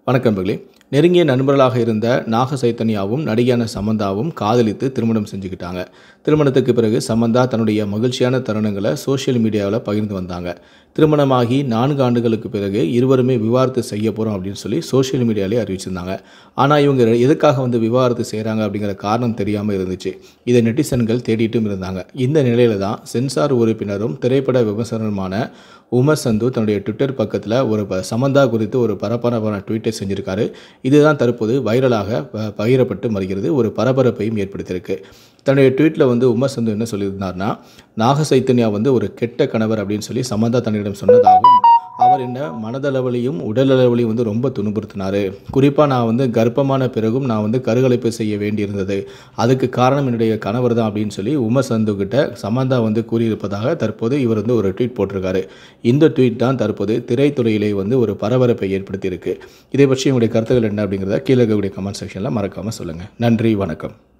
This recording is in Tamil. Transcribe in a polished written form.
வணக்கம் நண்பர்களே. நெருங்கிய நண்பர்களாக இருந்த நாக சைத்தன்யாவும் நடிகையான சமந்தாவும் காதலித்து திருமணம் செஞ்சுக்கிட்டாங்க. திருமணத்துக்கு பிறகு சமந்தா தன்னுடைய மகிழ்ச்சியான தருணங்களை சோஷியல் மீடியாவில் பகிர்ந்து வந்தாங்க. திருமணமாகி 4 ஆண்டுகளுக்கு பிறகு இருவருமே விவாகரத்து செய்ய போகிறோம் அப்படின்னு சொல்லி சோஷியல் மீடியாலே அறிவிச்சிருந்தாங்க. ஆனால் இவங்க எதுக்காக விவாகரத்து செய்கிறாங்க அப்படிங்கிற காரணம் தெரியாமல் இருந்துச்சு. இதை நெட்டிசன்கள் தேடிட்டும் இருந்தாங்க. இந்த நிலையில தான் சென்சார் உறுப்பினரும் திரைப்பட விமர்சனருமான உமர் சந்து தன்னுடைய ட்விட்டர் பக்கத்தில் ஒரு சமந்தா குறித்து ஒரு பரபரப்பான ட்வீட்டை செஞ்சிருக்காரு. இதுதான் தற்போது வைரலாக பகிரப்பட்டு வருகிறது. ஒரு பரபரப்பையும் ஏற்படுத்தியிருக்கு. தன்னுடைய ட்வீட்டில் உமர் சந்து என்ன சொல்லியிருந்தார்னா, நாக சைத்தன்யா ஒரு கெட்ட கணவர் அப்படின்னு சொல்லி சமந்தா தன்னிடம் சொன்னதாகவும், அவர் என்ன மனதளவிலையும் உடலளவிலையும் ரொம்ப துன்புறுத்தினார். குறிப்பாக நான் கர்ப்பமான பிறகும் நான் கருக்கலைப்பு செய்ய வேண்டியிருந்தது. அதுக்கு காரணம் என்னுடைய கணவர் தான் அப்படின்னு சொல்லி உமர் சந்து கிட்ட சமந்தா கூறியிருப்பதாக தற்போது இவர் ஒரு ட்வீட் போட்டிருக்காரு. இந்த ட்வீட் தான் தற்போது திரைத்துறையிலே ஒரு பரபரப்பை ஏற்படுத்தியிருக்கு. இதை பற்றி உங்களுடைய கருத்துக்கள் என்ன அப்படிங்கிறத கீழே இருக்கக்கூடிய கமெண்ட் செக்ஷனில் மறக்காமல் சொல்லுங்கள். நன்றி, வணக்கம்.